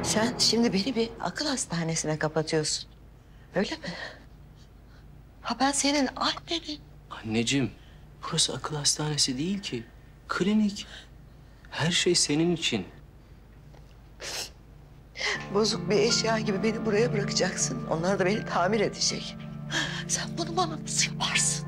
Sen şimdi beni bir akıl hastanesine kapatıyorsun. Öyle mi? Ha ben senin annenim. Anneciğim, burası akıl hastanesi değil ki. Klinik. Her şey senin için. Bozuk bir eşya gibi beni buraya bırakacaksın. Onlar da beni tamir edecek. Sen bunu bana nasıl yaparsın?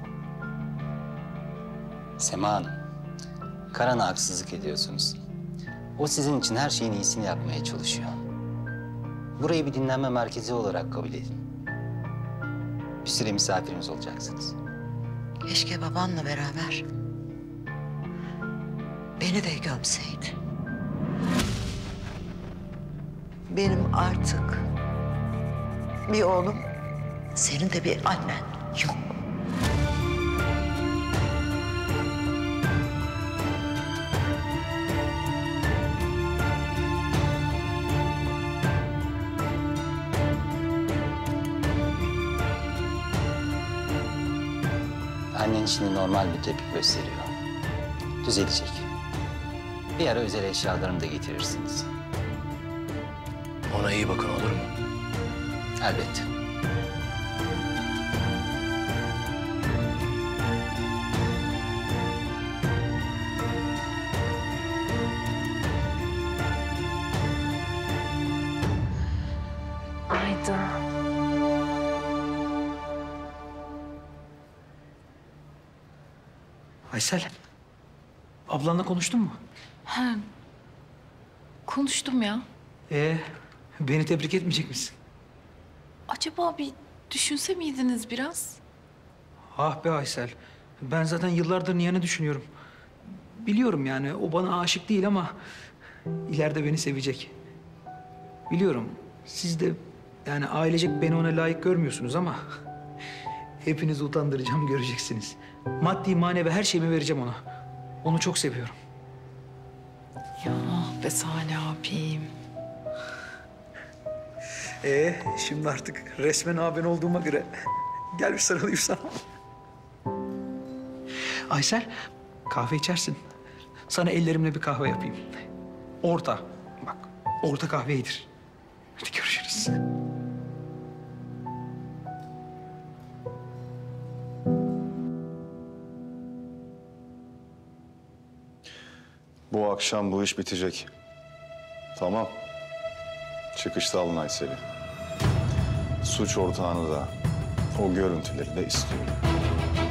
Sema Hanım, Karan'a haksızlık ediyorsunuz. O sizin için her şeyin iyisini yapmaya çalışıyor. Burayı bir dinlenme merkezi olarak kabul edin. Bir süre misafirimiz olacaksınız. Keşke babanla beraber beni de gömseydi. Benim artık bir oğlum, senin de bir annen yok. Annen şimdi normal bir tepki gösteriyor. Düzelecek. Bir ara özel eşyalarını da getirirsiniz. Ona iyi bakın, olur mu? Elbette. Hayda. Aysel, ablanla konuştun mu? Ha, konuştum ya. Beni tebrik etmeyecek misin? Acaba bir düşünse miydiniz biraz? Ah be Aysel, ben zaten yıllardır Nihan'ı düşünüyorum. Biliyorum yani o bana aşık değil ama ileride beni sevecek. Biliyorum siz de yani ailecek beni ona layık görmüyorsunuz ama hepinizi utandıracağım göreceksiniz. Maddi manevi her şeyimi vereceğim ona. Onu çok seviyorum. Ya be Salih abim. Şimdi artık resmen abin olduğuma göre gel bir sarılayım sana. Aysel, kahve içersin. Sana ellerimle bir kahve yapayım. Orta, bak orta kahve iyidir. Hadi görüşürüz. Bu akşam bu iş bitecek. Tamam. Çıkışta alın Aysel'i. Suç ortağını da, o görüntüleri de istiyorum.